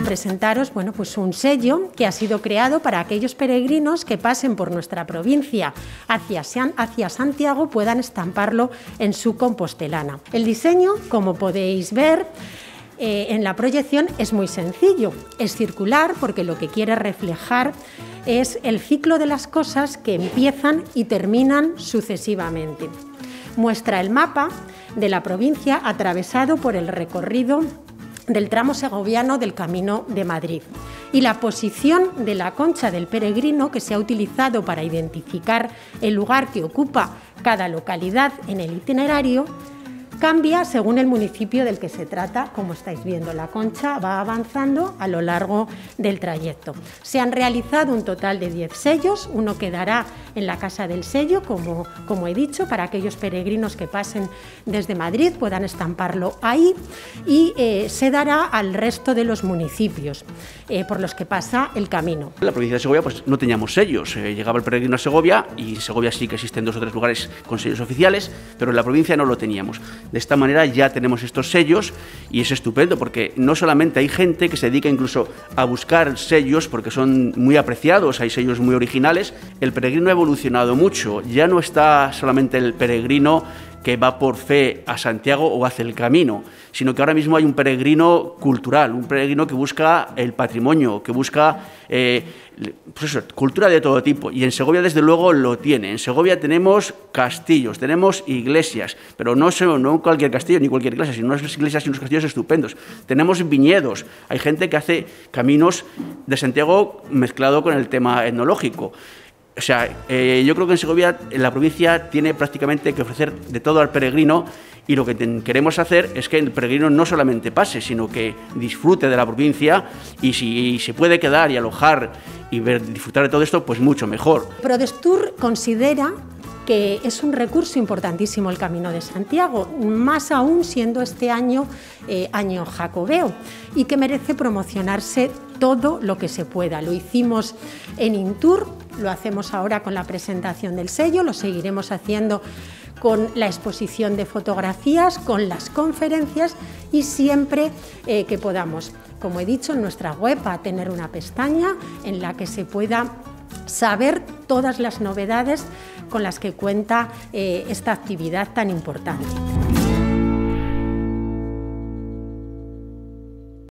presentaros pues un sello que ha sido creado para aquellos peregrinos que pasen por nuestra provincia hacia Santiago puedan estamparlo en su compostelana. El diseño, como podéis ver en la proyección, es muy sencillo. Es circular porque lo que quiere reflejar es el ciclo de las cosas que empiezan y terminan sucesivamente. Muestra el mapa de la provincia atravesado por el recorrido del tramo segoviano del Camino de Madrid y la posición de la concha del peregrino que se ha utilizado para identificar el lugar que ocupa cada localidad en el itinerario cambia según el municipio del que se trata. Como estáis viendo, la concha va avanzando a lo largo del trayecto. Se han realizado un total de 10 sellos, uno quedará en la Casa del Sello, como he dicho, para aquellos peregrinos que pasen desde Madrid puedan estamparlo ahí y se dará al resto de los municipios por los que pasa el camino. En la provincia de Segovia pues no teníamos sellos, llegaba el peregrino a Segovia y en Segovia sí que existen 2 o 3 lugares con sellos oficiales, pero en la provincia no lo teníamos. De esta manera ya tenemos estos sellos y es estupendo porque no solamente hay gente que se dedica incluso a buscar sellos porque son muy apreciados, hay sellos muy originales, el peregrino ha evolucionado mucho, ya no está solamente el peregrino que va por fe a Santiago o hace el camino, sino que ahora mismo hay un peregrino cultural, un peregrino que busca el patrimonio, que busca pues eso, cultura de todo tipo, y en Segovia desde luego lo tiene. En Segovia tenemos castillos, tenemos iglesias, pero no cualquier castillo ni cualquier iglesia, sino unas iglesias y unos castillos estupendos. Tenemos viñedos, hay gente que hace caminos de Santiago mezclado con el tema etnológico. O sea, yo creo que en Segovia, en la provincia, tiene prácticamente que ofrecer de todo al peregrino y lo que queremos hacer es que el peregrino no solamente pase, sino que disfrute de la provincia y si se puede quedar y alojar y disfrutar de todo esto, pues mucho mejor. Prodestur considera que es un recurso importantísimo el Camino de Santiago, más aún siendo este año año jacobeo, y que merece promocionarse todo lo que se pueda. Lo hicimos en Intur, lo hacemos ahora con la presentación del sello, lo seguiremos haciendo con la exposición de fotografías, con las conferencias y siempre que podamos. Como he dicho, en nuestra web va a tener una pestaña en la que se pueda saber todas las novedades con las que cuenta esta actividad tan importante.